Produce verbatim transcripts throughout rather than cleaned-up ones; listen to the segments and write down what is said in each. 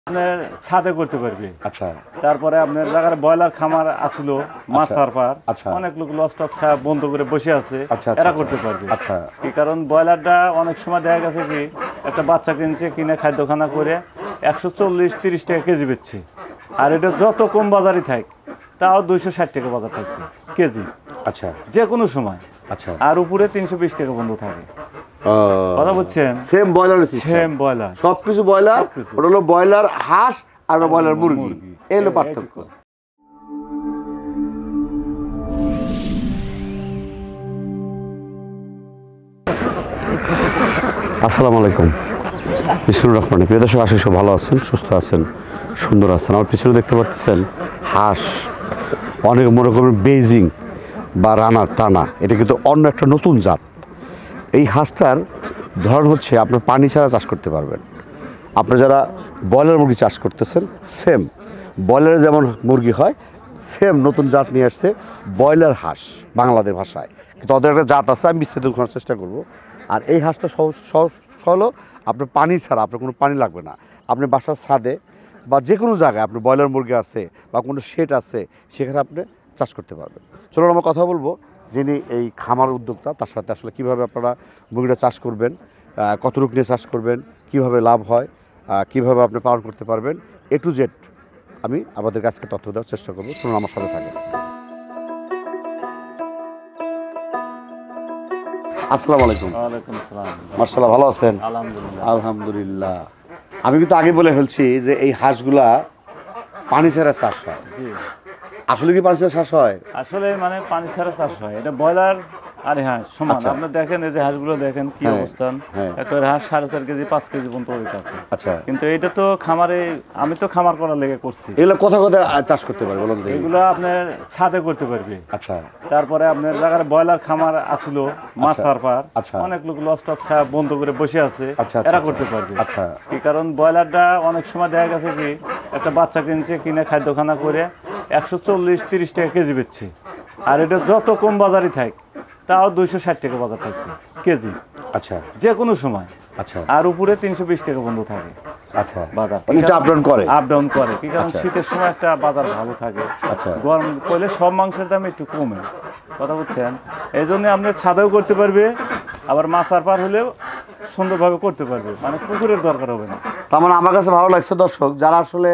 আপনার ছাদে করতে পারবে। আচ্ছা। তারপরে আপনার জায়গায় ব্রয়লার খামার আসছিল মাছ সারপার, আচ্ছা। অনেক লোক লস টস খাওয়া বন্ধ করে বসে আছে, আচ্ছা, এরা আচ্ছা, করতে পারবে। আচ্ছা। কি কারণ ব্রয়লারটা অনেক সময় দেখা গেছে কি একটা বাচ্চা কিনছে, কিনে খাদ্যখানা করে একশো চল্লিশ তিরিশ টাকা কেজি বেচছে, আর এটা যত কম বাজারই থাক তাও দুইশো ষাট টাকা বাজার থাকবে কেজি। আচ্ছা। যে কোনো সময়। আচ্ছা। আর উপরে তিনশো বিশ টাকা বন্ধ থাকে। কথা বুঝছেন? Same broiler system, same broiler, সবকিছু ব্রয়লার। ওটা হলো ব্রয়লার হাঁস আর ব্রয়লার মুরগি, এই হলো পার্থক্য। আসসালামু আলাইকুম, বিসমুল্লাহির রহমানির রহিম। প্রিয় দর্শক, আশা করি ভালো আছেন, সুস্থ আছেন, সুন্দর আছেন। আমার পিছনে দেখতে পাচ্ছেন হাঁস, অনেক মনে করবেন বেইজিং বা রানা টানা, এটা কিন্তু অন্য একটা নতুন জাত। এই হাঁসটার ধরন হচ্ছে আপনার পানি ছাড়া চাষ করতে পারবেন। আপনি যারা ব্রয়লার মুরগি চাষ করতেছেন, সেম ব্রয়লারে যেমন মুরগি হয়, সেম নতুন জাত নিয়ে আসছে ব্রয়লার হাঁস বাংলাদেশ ভাষায়। কিন্তু ওদের একটা জাত আছে, আমি বিস্তারিত করার চেষ্টা করব। আর এই হাঁসটা সহজ হলো আপনার পানি ছাড়া, আপনার কোনো পানি লাগবে না। আপনি বাসার ছাদে বা যে কোনো জায়গায় আপনার ব্রয়লার মুরগি আছে বা কোনো শেড আছে, সেখানে আপনি চাষ করতে পারবেন। চলুন আমরা কথা বলবো যিনি এই খামার উদ্যোক্তা, তার সাথে আসলে কীভাবে আপনারা মুরগিটা চাষ করবেন, কতটুকু নিয়ে চাষ করবেন, কীভাবে লাভ হয়, কীভাবে আপনি পালন করতে পারবেন, এ টু জেড আমি আমাদের কাছকে তথ্য দেওয়ার চেষ্টা করবো। চলুন আমার সাথে থাকেন। আসসালামু আলাইকুম। ওয়ালাইকুম আসসালাম। মাশাআল্লাহ, ভালো আছেন? আলহামদুলিল্লাহ। আলহামদুলিল্লাহ। আমি কিন্তু আগে বলে ফেলছি যে এই হাঁসগুলা পানি ছাড়া চাষ হয়। জি। আসলে কি পানি ছাড়া চাষ হয়? আসলে মানে পানি ছাড়া চাষ হয়, এটা ব্রয়লার আর হাঁস সমান। আপনি দেখেন এই যে হাঁসগুলো দেখেন কি অবস্থান, একটা হাঁস সাড়ে চার কেজি পাঁচ কেজি পর্যন্ত ওয়েট আছে। আচ্ছা। কিন্তু এটা তো খামারে, আমি তো খামার করার লেগে করছি। এগুলো কোথা কোথায় চাষ করতে পারবে বলুন? এগুলো আপনার ছাদে করতে পারবে। আচ্ছা। তারপরে আপনার জায়গায় ব্রয়লার খামার আসছিল মাছ সারপার, আচ্ছা। অনেক লোক লস টস খাওয়া বন্ধ করে বসে আছে, আচ্ছা, এরা করতে পারবে। আচ্ছা। কি কারণ ব্রয়লারটা অনেক সময় দেখা গেছে কি একটা বাচ্চা কিনছে, কিনে খাদ্যখানা করে একশো চল্লিশ তিরিশ টাকা কেজি বেচছে, আর এটা যত কম বাজারই থাক তাও দুইশো ষাট টাকা বাজার থাকবে কেজি। আচ্ছা। যে কোনো সময়। আচ্ছা। আর উপরে তিনশো বিশ টাকা বন্ধ থাকে। আচ্ছা। বাজার আপ ডাউন করে আপ ডাউন করে কি কারণ শীতের সময় একটা বাজার ভালো থাকে। আচ্ছা। গরম করলে সব মাংসের দাম একটু কমে। কথা বুঝছেন? এই জন্য আপনি ছাদেও করতে পারবে, আবার মাছ আর পার হলেও সুন্দরভাবে করতে পারবে, মানে পুকুরের দরকার হবে না। তার মানে আমার কাছে ভালো লাগছে দর্শক, যারা আসলে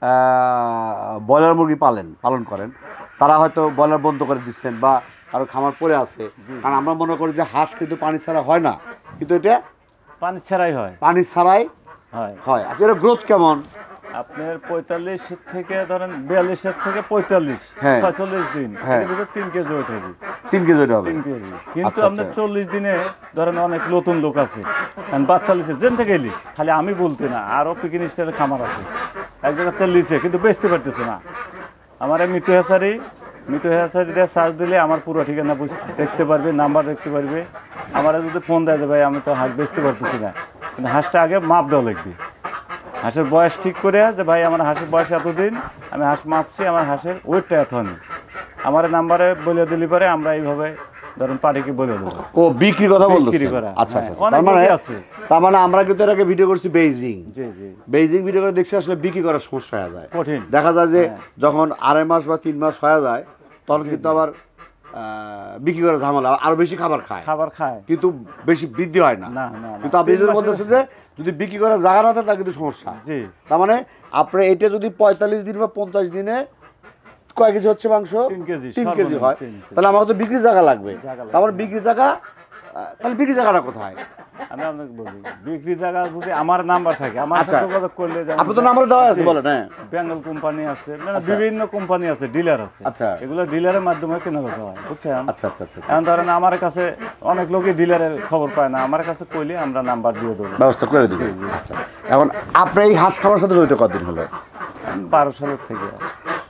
ব্রয়লার মুরগি পালেন পালন করেন, তারা হয়তো ব্রয়লার বন্ধ করে দিচ্ছেন বা কারো খামার পরে আছে। কারণ আমরা মনে করি যে হাঁস কিন্তু পানি ছাড়া হয় না, কিন্তু এটা পানি ছাড়াই হয়। পানি ছাড়াই হয় হয়। আচ্ছা, এর গ্রোথ কেমন? আপনার পঁয়তাল্লিশ থেকে ধরেন বিয়াল্লিশের থেকে পঁয়তাল্লিশ ছয়চল্লিশ দিন এর ভিতরে তিন কেজি ওয়েট হবে। তিন কেজি ওয়েট হবে? তিন কেজি। কিন্তু আপনার চল্লিশ দিনে ধরেন অনেক নতুন লোক আছে, বাচ্চা লিছে যেন থেকে এলি, খালি আমি বলতে না, আরও পিকিন স্টারের খামার আছে, এক জায়গাতে লিছে কিন্তু বেচতে পারতেছে না। আমার এই মিটু হেসারি মিটু হেসারিতে সার্চ দিলে আমার পুরো ঠিকানা দেখতে পারবে, নাম্বার দেখতে পারবে। আমার যদি ফোন দেয় যে ভাই আমি তো হাঁস বেচতে পারতেছি না, কিন্তু হাঁসটা আগে মাপ দেওয়া লাগবে। হাঁসের বয়স ঠিক করে যে ভাই আমার হাঁসের বয়স এতদিন, আমি হাঁস মাপছি, আমার হাঁসের ওয়েটটা এত নেই, আমার নাম্বারে বলে দিলে পরে আমরা এইভাবে ধরেন পার্টিকে বলে দেবো। ও বিক্রির কথা বলতেছেন? আচ্ছা আচ্ছা। তার মানে তার মানে আমরা কিন্তু এর আগে ভিডিও করছি বেইজিং। জি জি। বেইজিং ভিডিও করে দেখছি আসলে বিক্রি করার সমস্যা হয়ে যায়, কঠিন। দেখা যায় যে যখন আড়াই মাস বা তিন মাস হয়ে যায় তখন কিন্তু আবার বিক্রি করার ঝামেলা, আরো বেশি খাবার খায় খাবার খায় কিন্তু বেশি বৃদ্ধি হয় না। কিন্তু আপনি যদি বলতেছেন যে যদি বিক্রি করার জায়গা না থাকে তাহলে কিন্তু সমস্যা। জি। তার মানে আপনার এটা যদি পঁয়তাল্লিশ দিন বা পঞ্চাশ দিনে কয় কেজি হচ্ছে মাংস? তিন কেজি। তিন কেজি হয়, তাহলে আমাকে তো বিক্রির জায়গা লাগবে। তার মানে বিক্রির জায়গা, তাহলে বিক্রির জায়গাটা কোথায়? আমি আপনাকে বলি, বিক্রি জায়গা যদি আমার নাম্বার থাকে, আমার সাথে যোগাযোগ করলে, আপনি তো নাম্বার দেওয়া আছে বলেন। হ্যাঁ, বেঙ্গল কোম্পানি আছে, মানে বিভিন্ন কোম্পানি আছে, ডিলার আছে। আচ্ছা। এগুলো ডিলারের মাধ্যমে কেনা বেচা হয়, বুঝছেন? আচ্ছা আচ্ছা আচ্ছা। এখন ধরেন আমার কাছে অনেক লোকই ডিলারের খবর পায় না, আমার কাছে কইলে আমরা নাম্বার দিয়ে দেবো, ব্যবস্থা করে দেবো। আচ্ছা, এখন আপনি এই হাঁস খামার সাথে জড়িত কতদিন হলো? বারো সালের থেকে।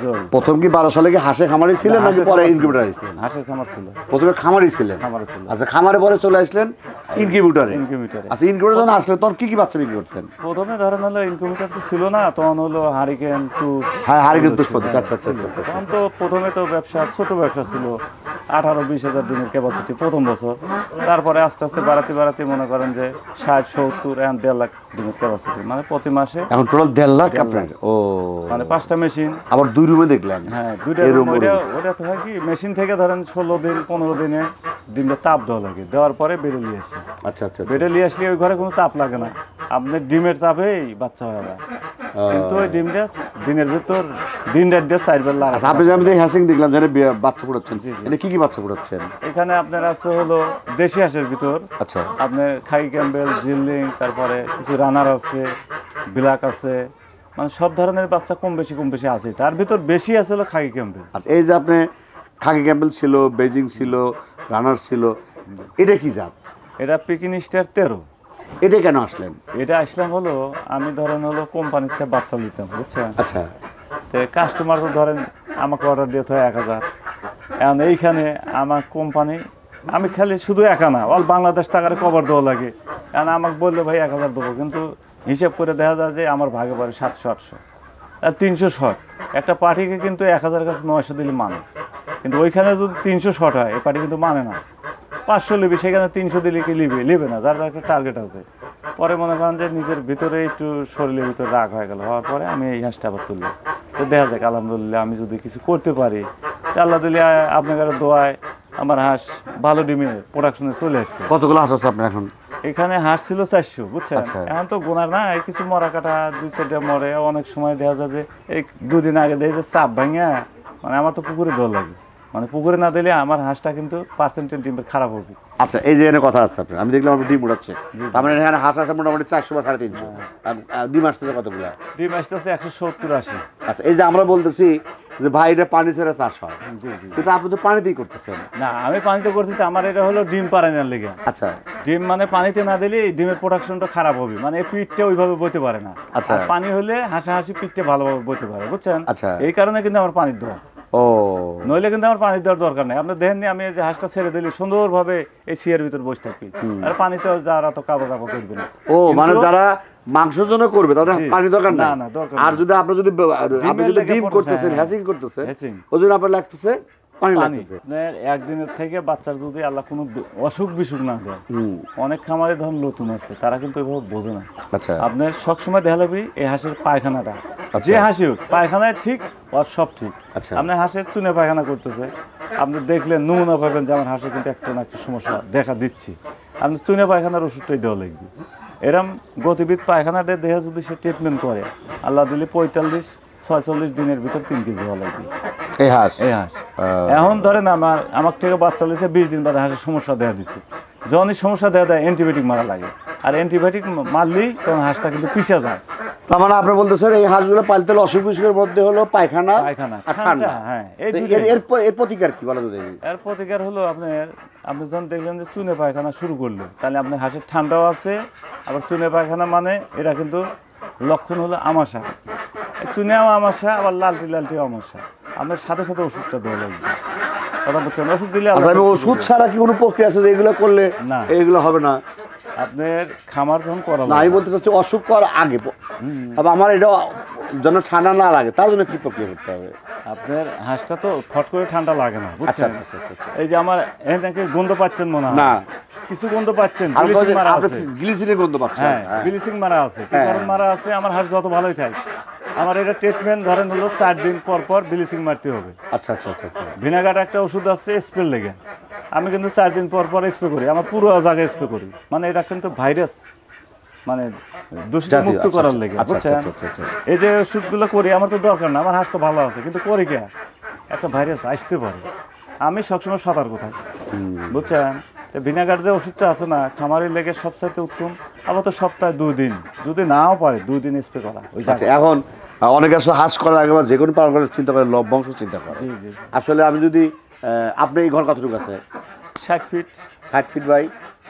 প্রথম কি বারো সালে কি হাঁসের খামারি ছিলেন নাকি পরে ইনকিউবেটর আসলেন? হাঁসের খামার ছিল, প্রথমে খামারি ছিলেন। খামারে ছিল। আচ্ছা, খামারে পরে চলে আসলেন ইনকিউবেটরে। ইনকিউবেটরে। আচ্ছা, ইনকিউবেটর যখন আসলেন তখন কি কি বাচ্চা বিক্রি করতেন? প্রথমে ধরেন হলো ইনকিউবেটর তো ছিল না, তখন হলো হারিকেন টুস। হ্যাঁ, হারিকেন টুস পদ্ধতি। আচ্ছা আচ্ছা আচ্ছা আচ্ছা। তখন তো প্রথমে তো ব্যবসা ছোট ব্যবসা ছিল, আঠারো বিশ হাজার ডিমের ক্যাপাসিটি প্রথম বছর। তারপরে আস্তে আস্তে বাড়াতে বাড়াতে মনে করেন যে ষাট সত্তর এখন দেড় লাখ ডিমের ক্যাপাসিটি, মানে প্রতি মাসে এখন টোটাল দেড় লাখ আপনার। ও, মানে পাঁচটা মেশিন। আবার দুই রুমে দেখলেন? হ্যাঁ, দুইটা রুম। ওটা ওটা তো হয় কি মেশিন থেকে ধরেন ষোলো দিন পনেরো দিনে ডিমটা তাপ দেওয়া লাগে, দেওয়ার পরে বেড়ে নিয়ে আসি। আচ্ছা আচ্ছা। বেড়ে নিয়ে আসলে ওই ঘরে কোনো তাপ লাগে না, আপনার ডিমের তাপেই বাচ্চা হয়ে যায়। কিন্তু ওই ডিমটা দিনের ভিতর দিন রাত দিয়ে চারবার লাগে। আচ্ছা, আপনি যেমন হ্যাসিং দেখলাম যেন বাচ্চা ফুটাচ্ছেন, এখানে কি কি বাচ্চা ফুটাচ্ছেন? এখানে আপনার আছে হলো দেশি হাঁসের ভিতর। আচ্ছা। আপনার খাই ক্যাম্বেল, জিল্লিং, তারপরে কিছু রানার আছে, ব্ল্যাক আছে, মানে সব ধরনের বাচ্চা কম বেশি কম বেশি আছে। তার ভিতর বেশি আছে হলো খাকি ক্যাম্বেল। আচ্ছা, এই যে আপনি খাকি ক্যাম্বেল ছিল, বেজিং ছিল, রানার ছিল, এটা কি জাত? এটা পিকিন স্টার তেরো। এটা কেন আসলেন? এটা আসলাম হলো আমি ধরেন হলো কোম্পানির থেকে বাচ্চা নিতাম, বুঝছেন? আচ্ছা। তো কাস্টমার তো ধরেন আমাকে অর্ডার দিতে হয় এক হাজার। এখন এইখানে আমার কোম্পানি, আমি খালি শুধু একা না, অল বাংলাদেশ টাকার কভার দেওয়া লাগে। কারণ আমাকে বললে ভাই এক হাজার দেবো, কিন্তু হিসেব করে দেখা যায় যে আমার ভাগে পড়ে সাতশো আটশো আর তিনশো শট। একটা পার্টিকে কিন্তু এক হাজার কাছে নয়শো দিলে মানে, কিন্তু ওইখানে যদি তিনশো শট হয় এই পার্টি কিন্তু মানে না। পাঁচশো লিবি, সেখানে তিনশো দিলে কি লিবে লিবে না, যার যার একটা টার্গেট আছে। পরে মনে করেন যে নিজের ভিতরে একটু শরীরের ভিতরে রাগ হয়ে গেল, হওয়ার পরে আমি এই হাঁসটা আবার তুললাম। তো দেখা যাক আলহামদুলিল্লাহ আমি যদি কিছু করতে পারি, আল্লাহ দিলে আপনাদের দোয়ায় আমার হাঁস ভালো ডিমের প্রোডাকশনে চলে আসছে। কতগুলো হাঁস আছে আপনার এখন? এখানে হাঁস ছিল চারশো, বুঝছেন? এখন তো গোনার না, এই কিছু মরা কাটা দুই চারটা মরে। অনেক সময় দেখা যায় যে এই দুদিন আগে দেখে যে চাপ ভাঙা, মানে আমার তো পুকুরে দৌড় লাগে, মানে পুকুরে না দিলে আমার হাঁসটা কিন্তু পার্সেন্টেজ ডিমের খারাপ হবে। আচ্ছা, এই যে এখানে কথা আছে আপনার, আমি দেখলাম আপনি ডিম উঠাচ্ছে, তার মানে এখানে হাঁস আছে মোটামুটি চারশো বা সাড়ে তিনশো। ডিম আসতেছে কতগুলো? ডিম আসতেছে একশো সত্তর আশি। আচ্ছা, এই যে আমরা বলতেছি যে ভাই এটা পানি ছেড়ে চাষ হয়, কিন্তু আপনি তো পানিতেই করতেছেন। না, আমি পানিতে করতেছি, আমার এটা হলো ডিম পারানোর লেগে। আচ্ছা। ডিম মানে পানিতে না দিলে ডিমের প্রোডাকশনটা খারাপ হবে, মানে এই পিঠটা ওইভাবে বইতে পারে না। আচ্ছা। পানি হলে হাসাহাসি পিঠটা ভালোভাবে বইতে পারে, বুঝছেন? আচ্ছা। এই কারণে কিন্তু আমার পানির দেওয়া। ও, নইলে কিন্তু আমার পানি দেওয়ার দরকার নেই। আপনি দেখেননি আমি যে হাঁসটা ছেড়ে দিলে সুন্দরভাবে এই সিয়ার ভিতর বসে থাকি, আর পানিতে যারা তো কাবো কাবো করবে না। ও, মানে যারা মাংসের জন্য করবে তাদের পানি দরকার না। আর যদি আপনি যদি আপনি যদি ডিম করতেছেন, হ্যাসিং করতেছেন, ওই জন্য আপনার লাগতেছে পানি লাগতেছে। একদিনের থেকে বাচ্চার যদি আল্লাহ কোনো অসুখ বিসুখ না দেয়, অনেক খামারে ধরুন নতুন আছে, তারা কিন্তু এভাবে বোঝে না। আচ্ছা। আপনার সবসময় দেখা যাবে এই হাঁসের পায়খানাটা, যে হাসি হোক পায়খানায় ঠিক আর সব ঠিক। আচ্ছা। আপনার হাঁসের চুনে পায়খানা করতেছে, আপনি দেখলে নমুনা পাবেন যে আমার হাঁসের কিন্তু একটা না একটা সমস্যা দেখা দিচ্ছি, আপনি চুনে পায়খানার ওষুধটাই দেওয়া লাগবে। এরম গতিবিদ পায়খানাটা দেহে যদি সে ট্রিটমেন্ট করে, আল্লাহ দিলে পঁয়তাল্লিশ ছয়চল্লিশ দিনের ভিতর তিন কেজি হওয়া লাগবে এই হাঁস। এই হাঁস এখন ধরেন আমার আমার থেকে বাচ্চা লিখে বিশ দিন বাদে হাঁসের সমস্যা দেখা দিচ্ছে। যখনই সমস্যা দেখা দেয় অ্যান্টিবায়োটিক মারা লাগে, আর অ্যান্টিবায়োটিক মারলেই তখন হাঁসটা কিন্তু পিছিয়ে যায়। তার মানে আপনি বলতেছেন এই হাঁসগুলো পালতে হলে অসুখ বিসুখের মধ্যে হলো পায়খানা, পায়খানা, ঠান্ডা। হ্যাঁ, এর এর প্রতিকার কি বলা যায়? এর প্রতিকার হলো আপনার, আপনি যখন দেখলেন যে চুনে পায়খানা শুরু করলো, তাহলে আপনার হাঁসের ঠান্ডাও আছে, আবার চুনে পায়খানা মানে এটা কিন্তু লক্ষণ হলো আমাশা। চুনেও আমাশা, আবার লালটি লালটিও আমাশা। আপনার সাথে সাথে ওষুধটা দেওয়া লাগবে, কথা বলছেন? ওষুধ দিলে ওষুধ ছাড়া কি কোনো প্রক্রিয়া আছে যে এগুলো করলে না এগুলো হবে না? আপনার খামার যখন করা না, আমি বলতে চাচ্ছি অসুখ করার আগে, আবার আমার এটা যেন ঠান্ডা না লাগে তার জন্য কি প্রক্রিয়া করতে হবে? আপনার হাঁসটা তো ফট করে ঠান্ডা লাগে না, আচ্ছা বুঝছেন? আচ্ছা আচ্ছা। এই যে আমার এখানে গন্ধ পাচ্ছেন মনে হয়? না, কিছু গন্ধ পাচ্ছেন, গ্লিসিনের গন্ধ পাচ্ছেন? হ্যাঁ, ব্লিচিং মারা আছে, কি কারণ মারা আছে? আমার হাঁস যত ভালোই থাকে, আমার এটা ট্রিটমেন্ট ধরেন হলো চার দিন পর পর ব্লিচিং মারতে হবে। আচ্ছা আচ্ছা আচ্ছা আচ্ছা। ভিনেগার একটা ওষুধ আছে স্প্রে লেগে, আমি কিন্তু চার দিন পর পর স্প্রে করি, আমার পুরো জায়গায় স্প্রে করি, মানে এটা কিন্তু ভাইরাস মানে দূষিত মুক্ত করার লেগে, বুঝছেন? এই যে ওষুধগুলো করি আমার তো দরকার না, আমার হাঁস তো ভালো আছে, কিন্তু করি কে একটা ভাইরাস আসতে পারে, আমি সবসময় সতর্ক থাকি, বুঝছেন? ভিনেগার যে ওষুধটা আছে না, খামারের লেগে সবচাইতে উত্তম। আবার তো সপ্তাহে দুই দিন, যদি নাও পারে দুই দিন স্প্রে করা। এখন অনেকে আসলে হাঁস করার আগে বা যে কোনো পালন করার চিন্তা করে লব বংশ চিন্তা করে। আসলে আমি যদি আপনি এই ঘর কতটুকু আছে? ষাট ফিট। ষাট ফিট বাই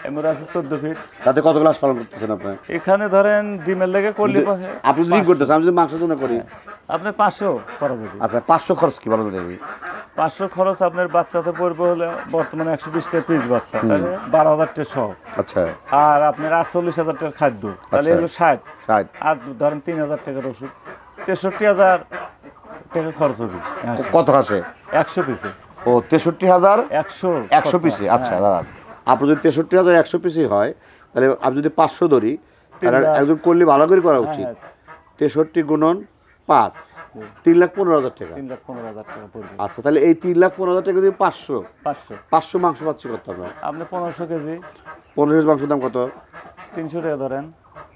এমরা আছে চোদ্দ ফিট। তাতে কত গ্লাস পালন করতেছেন আপনি? এখানে ধরেন ডিমের লেগে করলে আপনি যদি করতেছেন, আমি যদি মাংসের জন্য করি আপনি পাঁচশো খরচ হবে। আচ্ছা, পাঁচশো খরচ কি বলেন দেখি? পাঁচশো খরচ আপনার বাচ্চাতে পড়বে হলে বর্তমানে একশো বিশ টাকা পিস বাচ্চা, তাহলে বারো হাজার টাকা সহ। আচ্ছা। আর আপনার আটচল্লিশ হাজার টাকার খাদ্য, তাহলে এগুলো ষাট ষাট আর ধরেন তিন হাজার টাকার ওষুধ, তেষট্টি হাজার টাকা খরচ হবে। কত হাসে? একশো পিসে। ও তেষট্টি হাজার একশো একশো পিসে। আচ্ছা দাঁড়ান, আপনার যদি তেষট্টি হাজার একশো পিসে হয়, তাহলে আমি যদি পাঁচশো ধরি, তাহলে একজন করলে ভালো করে করা উচিত। তেষট্টি গুণন পাঁচ, তিন লাখ পনেরো হাজার টাকা। তিন লাখ পনেরো হাজার টাকা পড়বে। আচ্ছা, তাহলে এই তিন লাখ পনেরো হাজার টাকা যদি পাঁচশো পাঁচশো পাঁচশো মাংস পাচ্ছি কত আপনার? আপনি পনেরোশো কেজি। পনেরো কেজি মাংসের দাম কত? তিনশো টাকা ধরেন।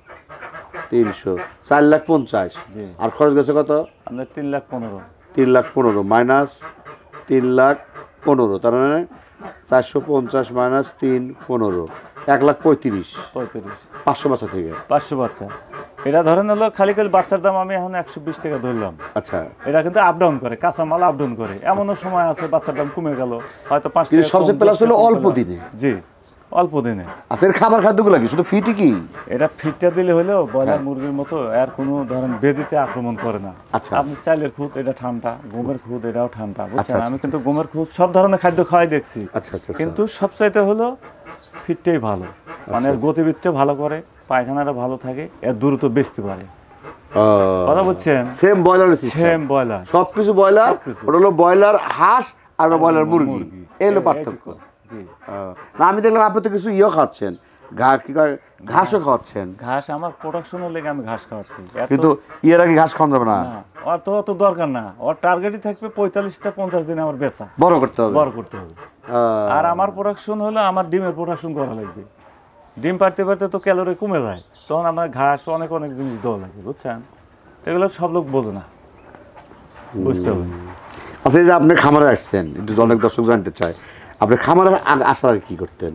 তিনশো, চার লাখ পঞ্চাশ। আর খরচ গেছে কত? আপনার তিন লাখ পনেরো। তিন লাখ পনেরো মাইনাস তিন লাখ পনেরো, তার মানে চারশো পঞ্চাশ মাইনাস তিন পনেরো, এক লাখ পঁয়ত্রিশ। পঁয়ত্রিশ পাঁচশো বাচ্চা থেকে পাঁচশো বাচ্চা। এটা ধরেন হলো খালি খালি বাচ্চার দাম আমি এখন একশো বিশ টাকা ধরলাম। আচ্ছা। এটা কিন্তু আপ ডাউন করে, কাঁচামাল আপ ডাউন করে। এমনও সময় আছে বাচ্চার দাম কমে গেল, হয়তো পাঁচ টাকা। সবচেয়ে প্লাস হলো অল্প দিনে। জি, অল্প দিনে। আচ্ছা, এর খাবার খাদ্যগুলো কি শুধু ফিটই কি? এটা ফিটটা দিলে হলেও ব্রয়লার মুরগির মতো আর কোনো ধরেন বেদিতে আক্রমণ করে না। আচ্ছা। আপনি চাইলের খুদ এটা ঠান্ডা, গমের খুদ এটাও ঠান্ডা, বুঝছেন? আমি কিন্তু গমের খুদ সব ধরনের খাদ্য খাওয়াই দেখছি। আচ্ছা আচ্ছা। কিন্তু সবচাইতে হলো ফিটটাই ভালো, মানে এর গতিবিধিটা ভালো করে, পায়খানাটা ভালো থাকে, এর দ্রুত বেচতে পারে। কথা বুঝছেন? সেম ব্রয়লার সেম ব্রয়লার, সবকিছু ব্রয়লার। ওটা হলো ব্রয়লার হাঁস আর ব্রয়লার মুরগি, এই হলো পার্থক্য। না, আমি দেখলাম আপনি তো কিছু ইয়ে খাচ্ছেন, ঘাসও খাওয়াচ্ছেন। ঘাস আমার প্রোডাকশনের লেগে আমি ঘাস খাওয়াচ্ছি, কিন্তু ইয়ের আগে ঘাস খাওয়ানো যাবে না। ওর তো অত দরকার না, ওর টার্গেটই থাকবে পঁয়তাল্লিশ থেকে পঞ্চাশ দিনে আমার বেচা, বড় করতে হবে, বড় করতে হবে। আর আমার প্রোডাকশন হলো আমার ডিমের প্রোডাকশন করা লাগবে। ডিম পাড়তে পারতে তো ক্যালোরি কমে যায়, তখন আমার ঘাস অনেক অনেক জিনিস দেওয়া লাগে, বুঝছেন? এগুলো সব লোক বোঝে না, বুঝতে হবে। আচ্ছা, এই যে আপনি খামারে আসছেন, একটু অনেক দর্শক জানতে চায়, আপনি খামারে আসার আগে কি করতেন?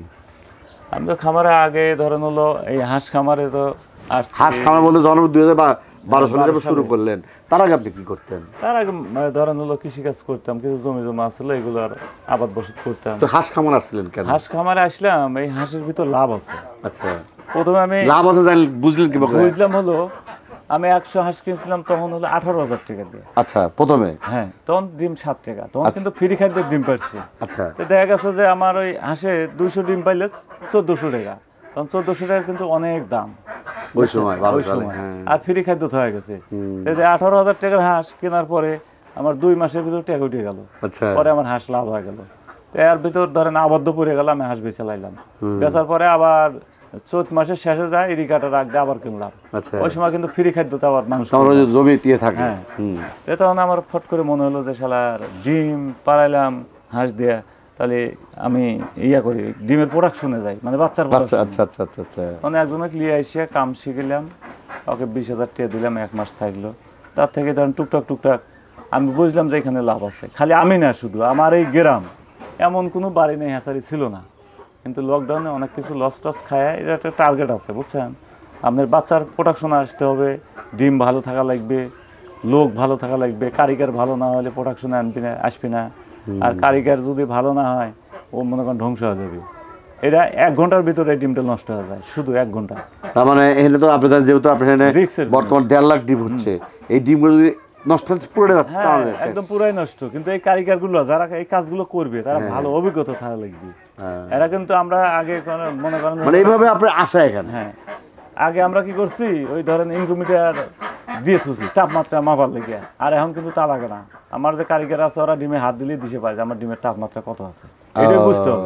আমি তো খামারে আগে ধরেন হলো এই হাঁস খামারে তো হাঁস খামার বলতে জন্ম দুই হাজার বারো সালে যখন শুরু করলেন, তার আগে আপনি কি করতেন? তার আগে ধরেন হলো কৃষিকাজ করতাম, কিছু জমি জমা আসছিল, এগুলোর আবাদ বসত করতাম। তো হাঁস খামারে আসছিলেন কেন? হাঁস খামারে আসলাম, এই হাঁসের ভিতর লাভ আছে। আচ্ছা। প্রথমে আমি লাভ আছে বুঝলেন কি? বুঝলাম হলো আমি একশো হাঁস কিনছিলাম তখন হলো আঠারো হাজার টাকা দিয়ে। আচ্ছা, প্রথমে? হ্যাঁ, তখন ডিম সাত টাকা, তখন কিন্তু ফ্রি খাদ্যের ডিম পাচ্ছি। আচ্ছা। তো দেখা গেছে যে আমার ওই হাঁসে দুইশো ডিম পাইলে চোদ্দশো টাকা, তখন চোদ্দশো টাকা কিন্তু অনেক দাম ওই সময়, ওই সময়। আর ফ্রি খাদ্য তো হয়ে গেছে। আঠারো হাজার টাকার হাঁস কেনার পরে আমার দুই মাসের ভিতর টাকা উঠে গেল। পরে আমার হাঁস লাভ হয়ে গেল, এর ভিতর ধরেন আবদ্ধ পড়ে গেল, আমি হাঁস বেঁচে লাইলাম। বেচার পরে আবার চৈত মাসের শেষে যায় ইরিকাটা রাখতে আবার কিনলাম। ওই সময় কিন্তু ফ্রি খাদ্য তো আবার মানুষ জমি দিয়ে থাকে। হ্যাঁ, তখন আমার ফট করে মনে হলো যে শালার ডিম পাড়াইলাম হাঁস দিয়ে, তাহলে আমি ইয়া করি ডিমের প্রোডাকশনে যাই, মানে বাচ্চার। আচ্ছা আচ্ছা আচ্ছা আচ্ছা। মানে একজনকে নিয়ে এসে কাম শিখলাম, ওকে বিশ হাজার টাকা দিলাম, এক মাস থাকলো। তার থেকে ধরেন টুকটাক টুকটাক আমি বুঝলাম যে এখানে লাভ আছে। খালি আমি না, শুধু আমার এই গ্রাম এমন কোনো বাড়ি নেই হ্যাঁচারি ছিল না, কিন্তু লকডাউনে অনেক কিছু লস টস খায়। এটা একটা টার্গেট আছে, বুঝছেন? আপনার বাচ্চার প্রোডাকশনে আসতে হবে, ডিম ভালো থাকা লাগবে, লোক ভালো থাকা লাগবে। কারিগর ভালো না হলে প্রোডাকশনে আনবি না, আসবি না। আর কারিগর যদি ভালো না হয়, ও মনে করেন ধ্বংস হয়ে যাবে। এটা এক ঘন্টার ভিতরে এই ডিমটা নষ্ট হয়ে যায়, শুধু এক ঘন্টা। তার মানে এখানে তো আপনাদের যেহেতু আপনার বর্তমান দেড় লাখ ডিম হচ্ছে, এই ডিমগুলো যদি নষ্ট পুরো একদম পুরাই নষ্ট। কিন্তু এই কারিগর গুলো যারা এই কাজগুলো করবে, তারা ভালো অভিজ্ঞতা থাকা লাগবে। এরা কিন্তু আমরা আগে মনে করেন মানে এইভাবে আপনার আশা এখানে। হ্যাঁ, আগে আমরা কি করছি, ওই ধরেন ইনকিউবেটর দিয়ে থুছি তাপমাত্রা মাপার লেগে। আর এখন কিন্তু তা লাগে না। আমার যে কারিগর আছে, ওরা ডিমে হাত দিলেই দিশে পায় যে আমার ডিমের তাপমাত্রা কত আছে, এটাই বুঝতে হবে।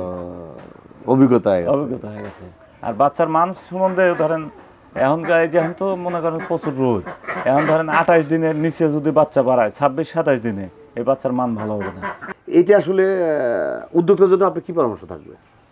অভিজ্ঞতা অভিজ্ঞতা হয়ে গেছে। আর বাচ্চার মান সম্বন্ধে ধরেন এখনকার এই যে এখন তো মনে করেন প্রচুর রোদ, এখন ধরেন আঠাশ দিনের নিচে যদি বাচ্চা বাড়ায়, ছাব্বিশ সাতাশ দিনে এই বাচ্চার মান ভালো হবে না। এটা আসলে উদ্যোক্তার জন্য আপনার কি পরামর্শ থাকবে?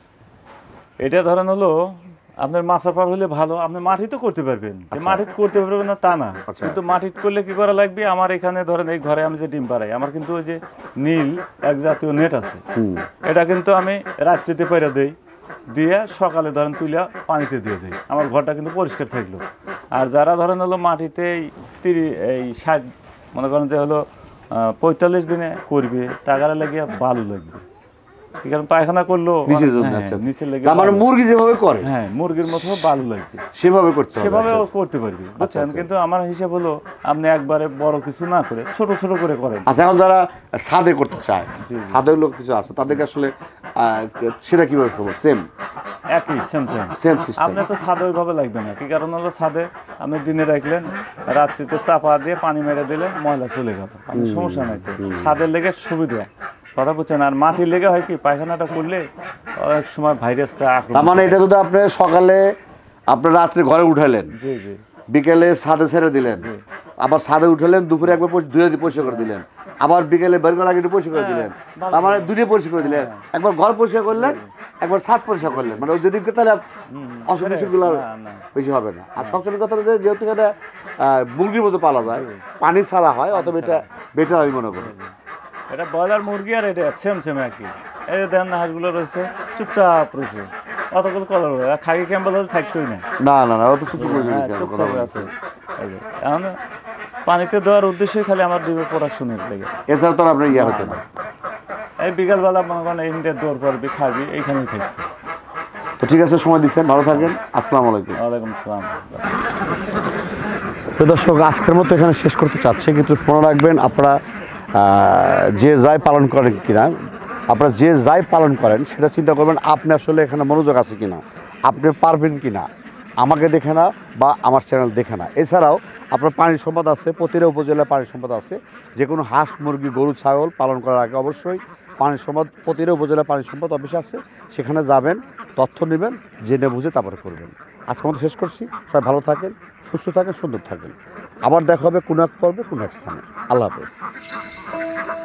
এটা ধরেন হলো আপনার মাছার পার হলে ভালো, আপনি মাটি তো করতে পারবেন, মাটি করতে পারবেন না তা না, কিন্তু মাটি করলে কি করা লাগবে, আমার এখানে ধরেন এই ঘরে আমি যে ডিম পাড়াই, আমার কিন্তু ওই যে নীল এক জাতীয় নেট আছে, এটা কিন্তু আমি রাত্রিতে পেরে দেই, দিয়ে সকালে ধরেন তুলে পানিতে দিয়ে দিই, আমার ঘরটা কিন্তু পরিষ্কার থাকলো। আর যারা ধরেন হলো মাটিতে তিরিশ এই ষাট মনে করেন যে হলো পঁয়তাল্লিশ দিনে করবে, টাকাটা লাগিয়ে বালু লাগবে, এই কারণে পায়খানা করলো নিচের জন্য, হ্যাঁ, আচ্ছা, আচ্ছা। নিচে লেগে তার মানে বালু। মুরগি যেভাবে করে হ্যাঁ মুরগির মতো বালু লাগবে, সেভাবে করতে হবে। সেভাবে আচ্ছা, করতে পারবি বুঝছেন। আচ্ছা। কিন্তু আমার হিসাব হলো আপনি একবারে বড় কিছু না করে ছোট ছোট করে করেন। আচ্ছা, এখন যারা ছাদে করতে চায়, ছাদে লোক কিছু আছে, তাদেরকে আসলে আহ, সেটা কিভাবে সম্ভব? সেম একই সেম সেম সেম সিস্টেম। আপনার তো ছাদে ওইভাবে লাগবে না, কি কারণ হলো ছাদে আপনি দিনে রাখলেন, রাত্রিতে চাপা দিয়ে পানি মেরে দিলেন, ময়লা চলে গেল, আপনার সমস্যা নাই তো। ছাদের লেগে সুবিধা, কথা বুঝছেন। আর মাটির লেগে হয় কি পায়খানাটা করলে অনেক সময় ভাইরাসটা আক্রমণ তার মানে করে। এটা যদি আপনি সকালে আপনার রাত্রে ঘরে উঠাইলেন, জি জি বিকেলে ছাদে ছেড়ে দিলেন, আবার ছাদে উঠালেন, দুপুরে একবার পরিষ্কার- দুই দিন পরিষ্কার করে দিলেন, আবার বিকেলে বের করার আগে একটু পরিষ্কার করে দিলেন, তার মানে দুটোই পরিষ্কার করে দিলেন। একবার ঘর পরিষ্কার করলেন, একবার ছাদ পরিষ্কার করলেন, মানে যেদিনকে তাহলে অসুখ বিসুখগুলো না, না। বেশি হবে না। আর সবসময় কথা হলো যে যেহেতু এটা আহ, মুরগির মতো পালা যায়, পানি ছাড়া হয়, অথবা এটা বেটার আমি মনে করি। এটা ব্রয়লার মুরগি আর এটা সেম সেম একই। এই যে দেন না হাঁসগুলো রয়েছে চুপচাপ রয়েছে, অতগুলো কলার হবে, আর খাগি ক্যাম্বেল হলে থাকতোই না। না না না, অত শুধু করে হ্যাঁ, দিয়েছি চুপচাপ আছে। এই যে, এখন পানিতে দেওয়ার উদ্দেশ্যে খালি আমার ডিমের প্রোডাকশনের লেগে। এছাড়া তো আর আপনার ইয়ে হতো না। এই বিকালবেলা মনে করেন ইন্ডিয়ার দৌড় করবি, খাবি, এইখানেই থাকবি। তো ঠিক আছে, সময় দিচ্ছেন, ভালো থাকেন, আসসালামু আলাইকুম। ওয়ালাইকুম আসসালাম। প্রিয় দর্শক, আজকের মতো এখানে শেষ করতে চাচ্ছি, কিন্তু মনে রাখবেন আপনারা আহ, যে যাই পালন করেন কিনা, আপনারা যে যাই পালন করেন সেটা চিন্তা করবেন আপনি আসলে এখানে মনোযোগ আছে কিনা, আপনি পারবেন কিনা আমাকে দেখে না বা আমার চ্যানেল দেখে না। এছাড়াও আপনার পানির সম্পদ আছে, প্রতিটা উপজেলায় পানির সম্পদ আছে। যে কোনো হাঁস মুরগি গরু ছাগল পালন করার আগে অবশ্যই পানির সম্পদ, প্রতিটা উপজেলায় পানির সম্পদ অফিস আছে, সেখানে যাবেন, তথ্য নেবেন, জেনে বুঝে তারপরে করবেন। আজকের মতো শেষ করছি, সবাই ভালো থাকেন, সুস্থ থাকেন, সুন্দর থাকেন। আবার দেখা হবে কোনো এক পর্বে, কোনো এক স্থানে। আল্লাহ হাফেজ।